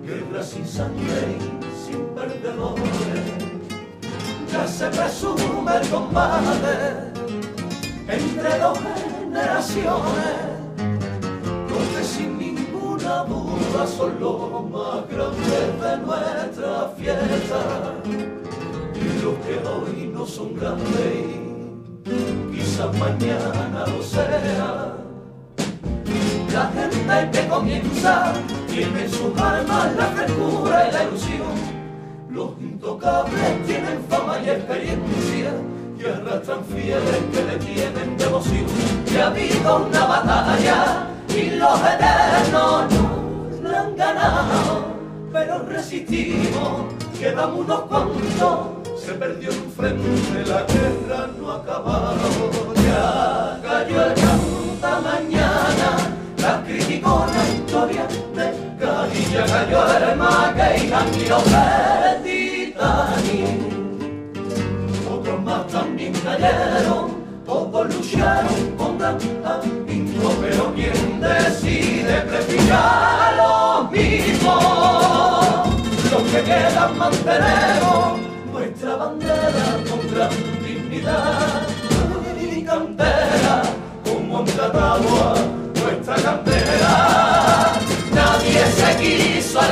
guerra sin sangre y sin perdedores. Ya se presume el combate entre dos generaciones, donde sin ninguna duda son los más grandes de nuestra fiesta. Y los que hoy no son grandes, quizás mañana lo sea. La gente que comienza tiene en sus almas la frescura y la ilusión. Los intocables tienen fama y experiencia y arrastran fiebres que le tienen devoción. Y ha habido una batalla y los eternos nos la han ganado, pero resistimos, quedamos unos cuantos. Se perdió enfrente, la guerra no ha acabado. Ya cayó el canta mañana, la criticona historia de Cádiz. Ya cayó el Magueyland y los de Titanic. Otros más también cayeron, todos lucharon con gran ahínco, pero quien decide prefijar los mismos. Los que quedan mantenemos nuestra bandera con gran dignidad y cantera, como han tratado a nuestra cantera. Nadie se quiso